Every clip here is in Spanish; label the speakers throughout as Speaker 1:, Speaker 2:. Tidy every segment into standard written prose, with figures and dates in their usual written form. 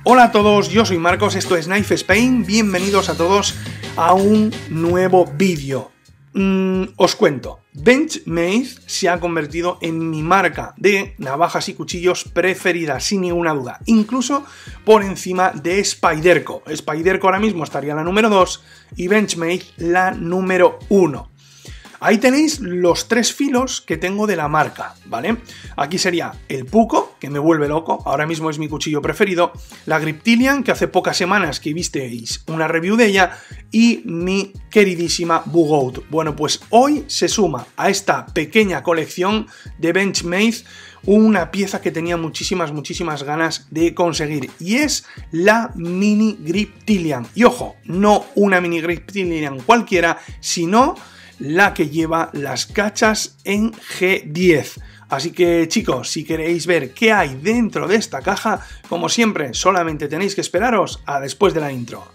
Speaker 1: Hola a todos, yo soy Marcos, esto es Knife Spain, bienvenidos a todos a un nuevo vídeo. Os cuento, Benchmade se ha convertido en mi marca de navajas y cuchillos preferida, sin ninguna duda, incluso por encima de Spyderco. Spyderco ahora mismo estaría la número 2 y Benchmade la número 1. Ahí tenéis los tres filos que tengo de la marca, ¿vale? Aquí sería el Puco, que me vuelve loco, ahora mismo es mi cuchillo preferido, la Griptilian, que hace pocas semanas que visteis una review de ella, y mi queridísima Bugout. Bueno, pues hoy se suma a esta pequeña colección de Benchmade una pieza que tenía muchísimas ganas de conseguir, y es la Mini Griptilian. Y ojo, no una Mini Griptilian cualquiera, sino la que lleva las cachas en G10. Así que chicos, si queréis ver qué hay dentro de esta caja, como siempre, solamente tenéis que esperaros a después de la intro.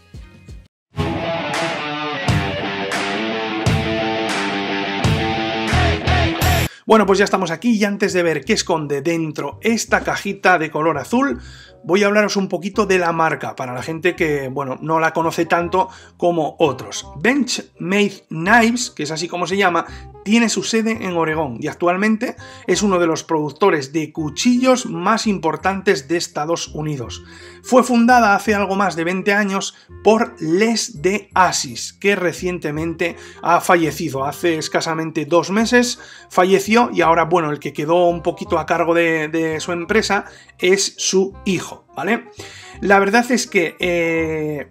Speaker 1: Bueno, pues ya estamos aquí y antes de ver qué esconde dentro esta cajita de color azul, voy a hablaros un poquito de la marca, para la gente que, bueno, no la conoce tanto como otros. Benchmade Knives, que es así como se llama, tiene su sede en Oregón y actualmente es uno de los productores de cuchillos más importantes de Estados Unidos. Fue fundada hace algo más de 20 años por Les d'Assis, que recientemente ha fallecido. Hace escasamente 2 meses falleció y ahora, bueno, el que quedó un poquito a cargo de su empresa es su hijo, ¿vale? La verdad es que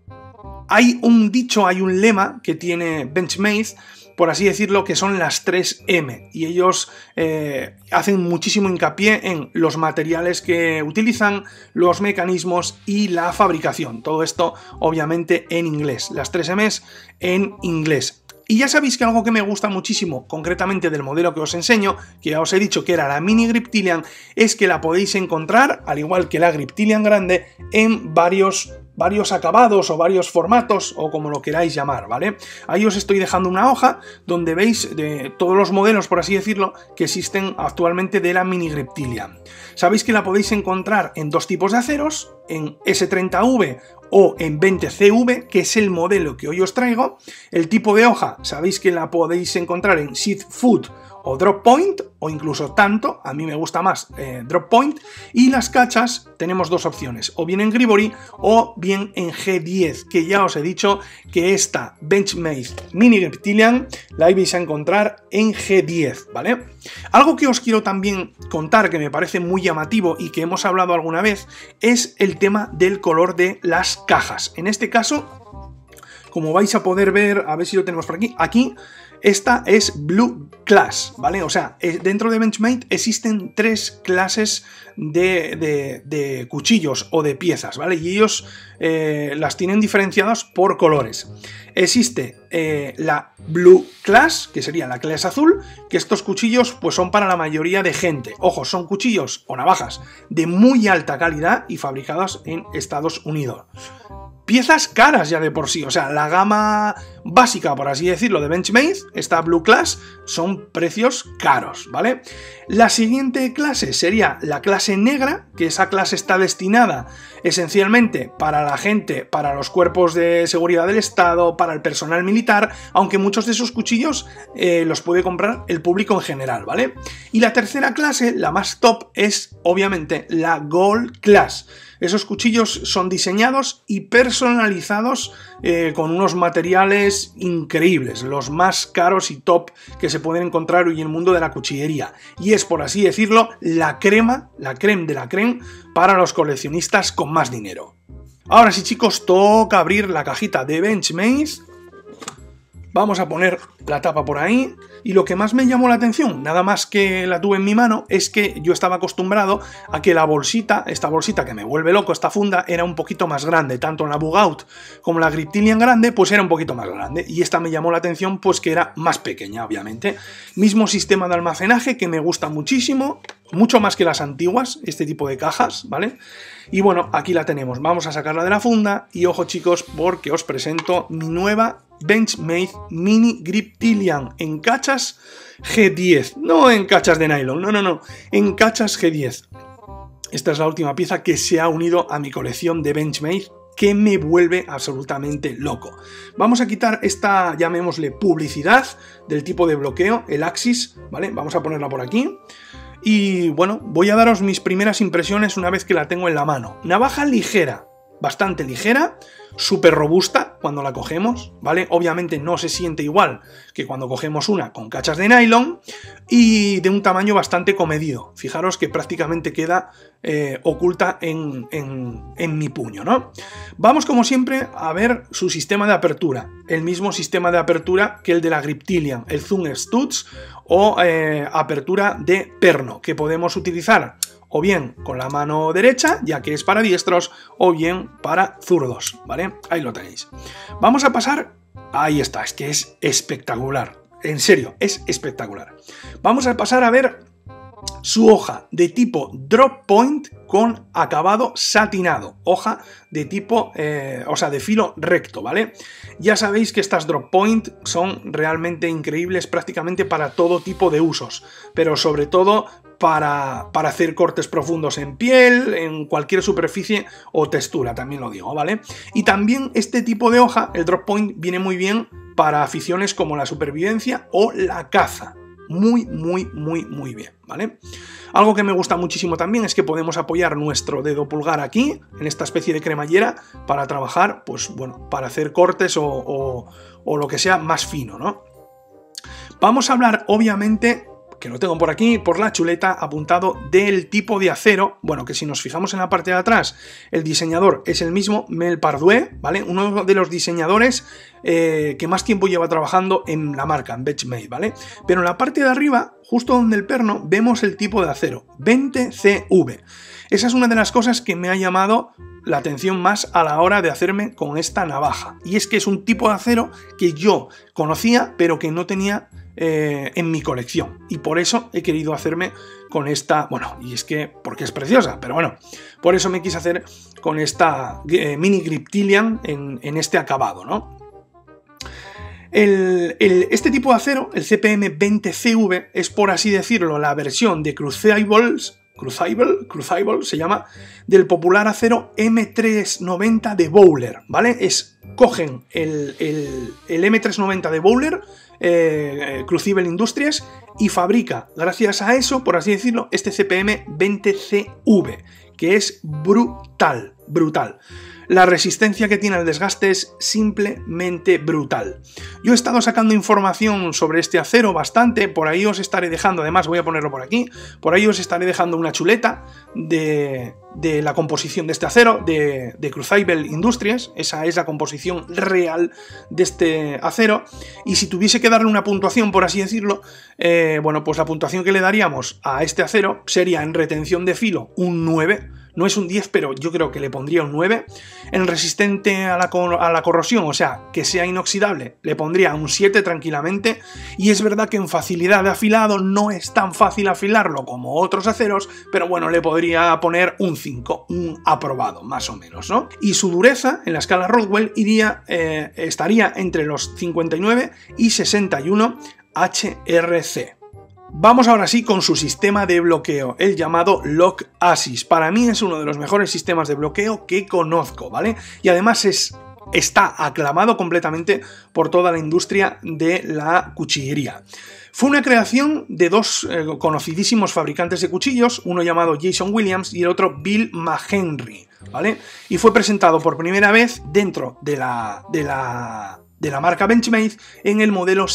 Speaker 1: hay un dicho, hay un lema que tiene Benchmade, por así decirlo, que son las 3M, y ellos hacen muchísimo hincapié en los materiales que utilizan, los mecanismos y la fabricación. Todo esto, obviamente, en inglés. Las 3Ms en inglés. Y ya sabéis que algo que me gusta muchísimo, concretamente del modelo que os enseño, que ya os he dicho que era la Mini Griptilian, es que la podéis encontrar, al igual que la Griptilian grande, en varios acabados o varios formatos, o como lo queráis llamar, ¿vale? Ahí os estoy dejando una hoja donde veis de todos los modelos, por así decirlo, que existen actualmente de la Mini Griptilian. Sabéis que la podéis encontrar en dos tipos de aceros, en S30V o en 20CV, que es el modelo que hoy os traigo. El tipo de hoja, sabéis que la podéis encontrar en Sheath Foot o Drop Point, o incluso tanto, a mí me gusta más Drop Point, y las cachas tenemos dos opciones, o bien en Gripori o bien en G10, que ya os he dicho que esta Benchmade Mini Griptilian la vais a encontrar en G10, ¿vale? Algo que os quiero también contar, que me parece muy llamativo y que hemos hablado alguna vez, es el tema del color de las cajas. En este caso, como vais a poder ver, a ver si lo tenemos por aquí, esta es Blue Class, ¿vale? O sea, dentro de Benchmade existen 3 clases de cuchillos o de piezas, ¿vale? Y ellos las tienen diferenciadas por colores. Existe la Blue Class, que sería la clase azul, que estos cuchillos pues son para la mayoría de gente. Ojo, son cuchillos o navajas de muy alta calidad y fabricadas en Estados Unidos. Piezas caras ya de por sí, o sea, la gama básica, por así decirlo, de Benchmade, esta Blue Class, son precios caros, ¿vale? La siguiente clase sería la clase negra, que esa clase está destinada esencialmente para la gente, para los cuerpos de seguridad del Estado, para el personal militar, aunque muchos de esos cuchillos los puede comprar el público en general, ¿vale? Y la tercera clase, la más top, es obviamente la Gold Class. Esos cuchillos son diseñados y personalizados con unos materiales increíbles, los más caros y top que se pueden encontrar hoy en el mundo de la cuchillería. Y es, por así decirlo, la creme de la creme para los coleccionistas con más dinero. Ahora sí, chicos, toca abrir la cajita de Benchmade. Vamos a poner la tapa por ahí, y lo que más me llamó la atención, nada más que la tuve en mi mano, es que yo estaba acostumbrado a que la bolsita, esta bolsita que me vuelve loco, esta funda, era un poquito más grande, tanto en la Bugout como la Griptilian grande, pues era un poquito más grande, y esta me llamó la atención pues que era más pequeña, obviamente. Mismo sistema de almacenaje que me gusta muchísimo, mucho más que las antiguas, este tipo de cajas, ¿vale? Y bueno, aquí la tenemos, vamos a sacarla de la funda, y ojo chicos, porque os presento mi nueva Benchmade Mini Griptilian en cachas G10, no en cachas de nylon, no, en cachas G10. Esta es la última pieza que se ha unido a mi colección de Benchmade, que me vuelve absolutamente loco. Vamos a quitar esta, llamémosle, publicidad del tipo de bloqueo, el Axis, ¿vale? Vamos a ponerla por aquí. Y bueno, voy a daros mis primeras impresiones una vez que la tengo en la mano. Navaja ligera, bastante ligera, súper robusta cuando la cogemos, ¿vale? Obviamente no se siente igual que cuando cogemos una con cachas de nylon y de un tamaño bastante comedido. Fijaros que prácticamente queda oculta en mi puño, ¿no? Vamos como siempre a ver su sistema de apertura, el mismo sistema de apertura que el de la Griptilian, el Zoom Studs o apertura de perno, que podemos utilizar o bien con la mano derecha, ya que es para diestros, o bien para zurdos, ¿vale? Ahí lo tenéis. Vamos a pasar... Ahí está, es que es espectacular. En serio, es espectacular. Vamos a pasar a ver su hoja de tipo drop point con acabado satinado. Hoja de tipo, o sea, de filo recto, ¿vale? Ya sabéis que estas drop point son realmente increíbles prácticamente para todo tipo de usos, pero sobre todo para hacer cortes profundos en piel, en cualquier superficie o textura, también lo digo, ¿vale? Y también este tipo de hoja, el drop point, viene muy bien para aficiones como la supervivencia o la caza. Muy bien, ¿vale? Algo que me gusta muchísimo también es que podemos apoyar nuestro dedo pulgar aquí, en esta especie de cremallera, para trabajar, pues bueno, para hacer cortes o lo que sea más fino, ¿no? Vamos a hablar, obviamente, que lo tengo por aquí, por la chuleta, apuntado del tipo de acero. Bueno, que si nos fijamos en la parte de atrás, el diseñador es el mismo, Mel Pardué, ¿vale? Uno de los diseñadores que más tiempo lleva trabajando en la marca, en Benchmade, ¿vale? Pero en la parte de arriba, justo donde el perno, vemos el tipo de acero, 20CV. Esa es una de las cosas que me ha llamado la atención más a la hora de hacerme con esta navaja. Y es que es un tipo de acero que yo conocía, pero que no tenía en mi colección, y por eso he querido hacerme con esta, bueno, y es que porque es preciosa, pero bueno, por eso me quise hacer con esta mini Griptilian en este acabado, ¿no? Este tipo de acero, el CPM 20CV, es, por así decirlo, la versión de Crucible se llama, del popular acero M390 de Bowler, ¿vale? Cogen el M390 de Bowler, Crucible Industries, y fabrica, gracias a eso, por así decirlo, este CPM 20CV, que es brutal. La resistencia que tiene al desgaste es simplemente brutal. Yo he estado sacando información sobre este acero bastante, por ahí os estaré dejando, además voy a ponerlo por aquí, por ahí os estaré dejando una chuleta de la composición de este acero, de Crucible Industries. Esa es la composición real de este acero, y si tuviese que darle una puntuación, por así decirlo, bueno, pues la puntuación que le daríamos a este acero sería en retención de filo un 9, no es un 10, pero yo creo que le pondría un 9. En resistente a la corrosión, o sea, que sea inoxidable, le pondría un 7 tranquilamente. Y es verdad que en facilidad de afilado no es tan fácil afilarlo como otros aceros, pero bueno, le podría poner un 5, un aprobado, más o menos, ¿no? Y su dureza, en la escala Rodwell, estaría entre los 59 y 61 HRC. Vamos ahora sí con su sistema de bloqueo, el llamado Lock Assist. Para mí es uno de los mejores sistemas de bloqueo que conozco, ¿vale? Y además está aclamado completamente por toda la industria de la cuchillería. Fue una creación de dos conocidísimos fabricantes de cuchillos, uno llamado Jason Williams y el otro Bill McHenry, ¿vale? Y fue presentado por primera vez dentro de la marca Benchmade en el modelo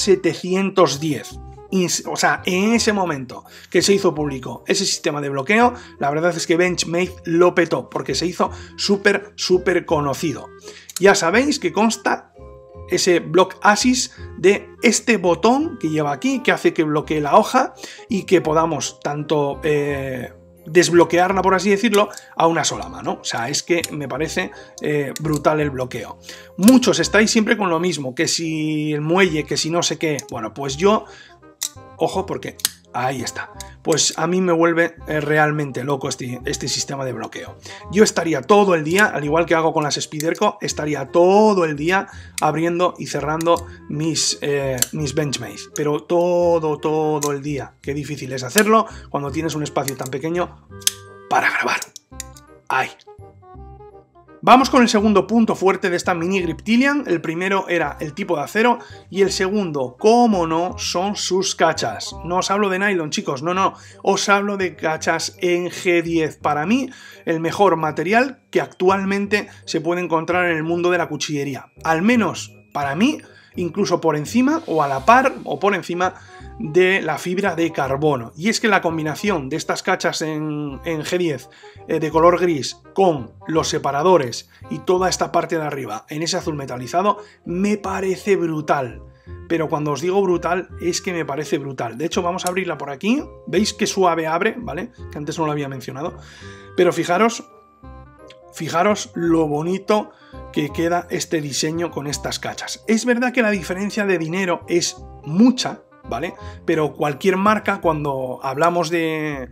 Speaker 1: 710. O sea, en ese momento que se hizo público ese sistema de bloqueo, la verdad es que Benchmade lo petó, porque se hizo súper conocido. Ya sabéis que consta ese Block Assist de este botón que lleva aquí, que hace que bloquee la hoja y que podamos tanto desbloquearla, por así decirlo, a una sola mano. O sea, es que me parece brutal el bloqueo. Muchos estáis siempre con lo mismo, que si el muelle, que si no sé qué. Bueno, pues yo... Ojo, porque ahí está. Pues a mí me vuelve realmente loco este sistema de bloqueo. Yo estaría todo el día, al igual que hago con las Spyderco, estaría todo el día abriendo y cerrando mis Benchmade. Pero todo el día. Qué difícil es hacerlo cuando tienes un espacio tan pequeño para grabar. ¡Ay! Vamos con el segundo punto fuerte de esta mini Griptilian. El primero era el tipo de acero y el segundo, cómo no, son sus cachas. No os hablo de nylon, chicos, no, os hablo de cachas en G10. Para mí, el mejor material que actualmente se puede encontrar en el mundo de la cuchillería. Al menos para mí, incluso por encima o a la par o por encima de la fibra de carbono. Y es que la combinación de estas cachas en G10 de color gris con los separadores y toda esta parte de arriba en ese azul metalizado me parece brutal. Pero cuando os digo brutal es que me parece brutal. De hecho, vamos a abrirla por aquí. ¿Veis qué suave abre? ¿Vale? Que antes no lo había mencionado. Pero fijaros lo bonito que queda este diseño con estas cachas. Es verdad que la diferencia de dinero es mucha, ¿vale? Pero cualquier marca, cuando hablamos de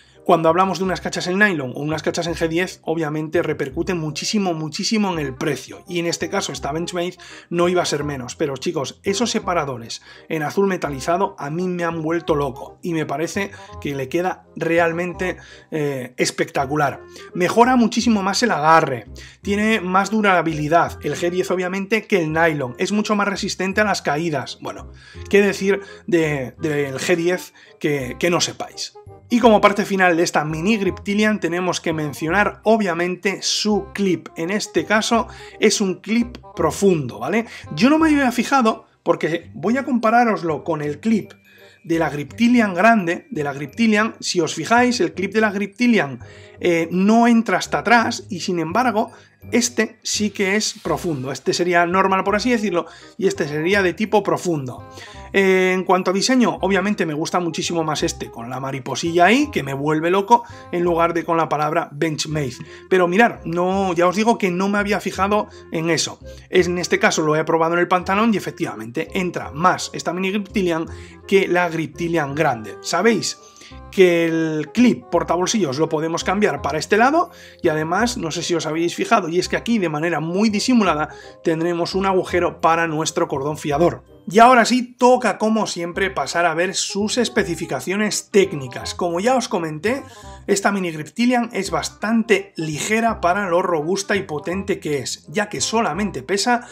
Speaker 1: unas cachas en nylon o unas cachas en G10, obviamente repercute muchísimo en el precio. Y en este caso, esta Benchmade no iba a ser menos. Pero chicos, esos separadores en azul metalizado a mí me han vuelto loco. Y me parece que le queda realmente espectacular. Mejora muchísimo más el agarre. Tiene más durabilidad el G10, obviamente, que el nylon. Es mucho más resistente a las caídas. Bueno, qué decir del G10 que no sepáis. Y como parte final de esta mini Griptilian tenemos que mencionar obviamente su clip. En este caso es un clip profundo, ¿vale? Yo no me había fijado porque voy a comparároslo con el clip de la Griptilian grande, de la Griptilian. Si os fijáis, el clip de la Griptilian no entra hasta atrás y sin embargo este sí que es profundo. Este sería normal, por así decirlo, y este sería de tipo profundo. En cuanto a diseño, obviamente me gusta muchísimo más este, con la mariposilla ahí, que me vuelve loco, en lugar de con la palabra Benchmade. Pero mirad, no, ya os digo que no me había fijado en eso. En este caso lo he probado en el pantalón y efectivamente entra más esta mini Griptilian que la Griptilian grande. ¿Sabéis? Que el clip portabolsillos lo podemos cambiar para este lado y además, no sé si os habéis fijado, y es que aquí de manera muy disimulada tendremos un agujero para nuestro cordón fiador. Y ahora sí, toca como siempre pasar a ver sus especificaciones técnicas. Como ya os comenté, esta mini Griptilian es bastante ligera para lo robusta y potente que es, ya que solamente pesa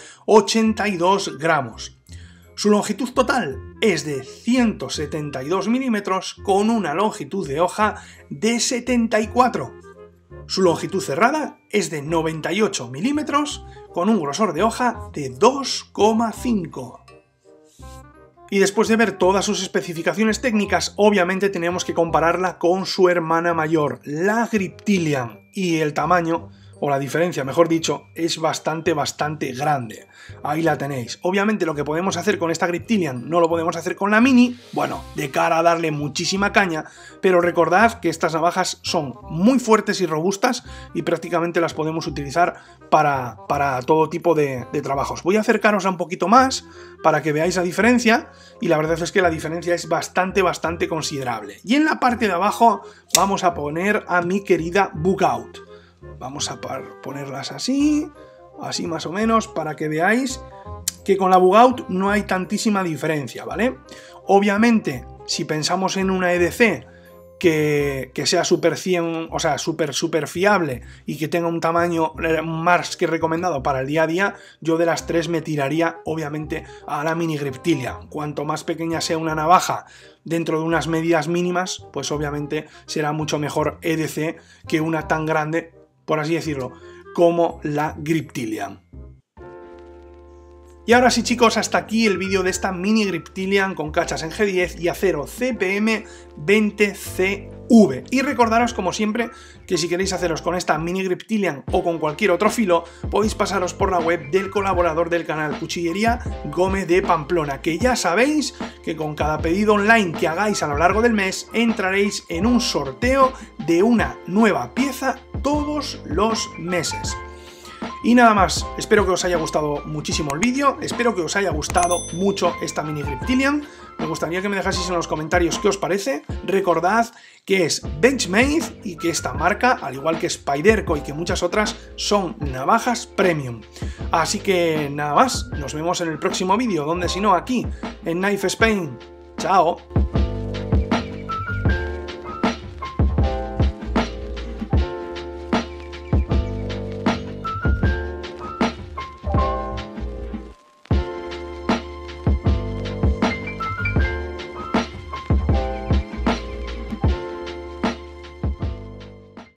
Speaker 1: 82 gramos. Su longitud total es de 172 milímetros con una longitud de hoja de 74. Su longitud cerrada es de 98 milímetros con un grosor de hoja de 2,5. Y después de ver todas sus especificaciones técnicas, obviamente tenemos que compararla con su hermana mayor, la Griptilian, y el tamaño, o la diferencia, mejor dicho, es bastante grande. Ahí la tenéis. Obviamente lo que podemos hacer con esta Griptilian no lo podemos hacer con la Mini, bueno, de cara a darle muchísima caña, pero recordad que estas navajas son muy fuertes y robustas y prácticamente las podemos utilizar para todo tipo de trabajos. Voy a acercaros a un poquito más para que veáis la diferencia y la verdad es que la diferencia es bastante considerable. Y en la parte de abajo vamos a poner a mi querida Bug Out. Vamos a ponerlas así más o menos, para que veáis que con la Bug Out no hay tantísima diferencia, ¿vale? Obviamente, si pensamos en una EDC que sea súper fiable y que tenga un tamaño más que recomendado para el día a día, yo de las tres me tiraría, obviamente, a la mini Griptilian. Cuanto más pequeña sea una navaja dentro de unas medidas mínimas, pues obviamente será mucho mejor EDC que una tan grande, por así decirlo, como la Griptilian. Y ahora sí, chicos, hasta aquí el vídeo de esta mini Griptilian con cachas en G10 y acero CPM 20CV. Y recordaros, como siempre, que si queréis haceros con esta mini Griptilian o con cualquier otro filo, podéis pasaros por la web del colaborador del canal, Cuchillería Gómez de Pamplona, que ya sabéis que con cada pedido online que hagáis a lo largo del mes entraréis en un sorteo de una nueva pieza todos los meses. Y nada más, espero que os haya gustado muchísimo el vídeo, espero que os haya gustado mucho esta mini Griptilian. Me gustaría que me dejaseis en los comentarios qué os parece. Recordad que es Benchmade y que esta marca, al igual que Spyderco y que muchas otras, son navajas premium. Así que nada más, nos vemos en el próximo vídeo, donde si no aquí, en Knife Spain. ¡Chao!